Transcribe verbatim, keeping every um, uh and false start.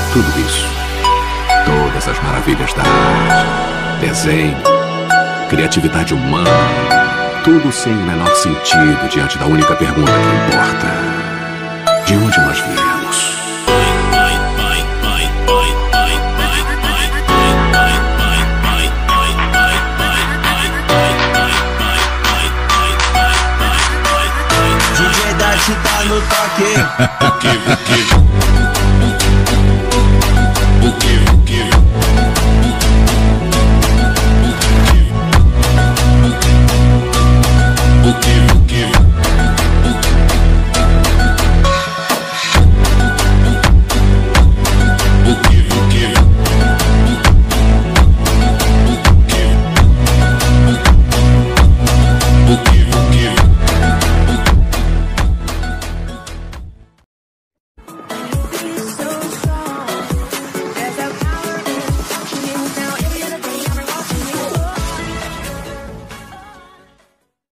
Tudo isso, todas as maravilhas da arte, desenho, criatividade humana, tudo sem o menor sentido diante da única pergunta que importa: de onde nós viemos? D J Dash tá no toque.